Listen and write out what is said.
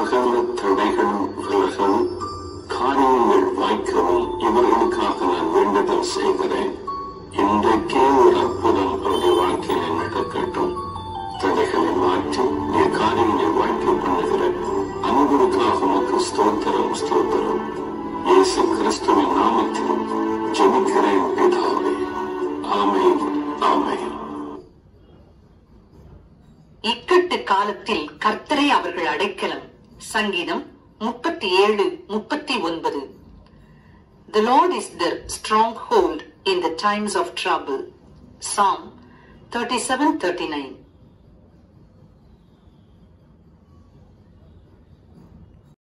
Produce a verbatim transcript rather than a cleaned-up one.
சகல தடைகளும் விலகவும் காரியங்கள் வாய்க்கவும் இவர்களுக்காக நான் வேண்டுதல் செய்கிறேன். இன்றைக்கே ஒரு அற்புதம் அவருடைய வாழ்க்கையில நடக்கட்டும். தடைகளை மாற்றி நீ காரியங்களை வாய்க்க பண்ணுகிற அன்புக்காக உமக்கு ஸ்தோத்திரம் ஸ்தோத்திரம். இயேசு கிறிஸ்துவின் நாமத்தில் ஜெபிக்கிறேன் பிதாவே. ஆமென் ஆமென். இக்கட்டு காலத்தில் கர்த்தரே அவர்கள் அடைக்கலம். சங்கீதம் முப்பத்தி ஏழு முப்பத்தி ஒன்பது. The Lord is their stronghold in the times of trouble. Psalm thirty-seven thirty-nine.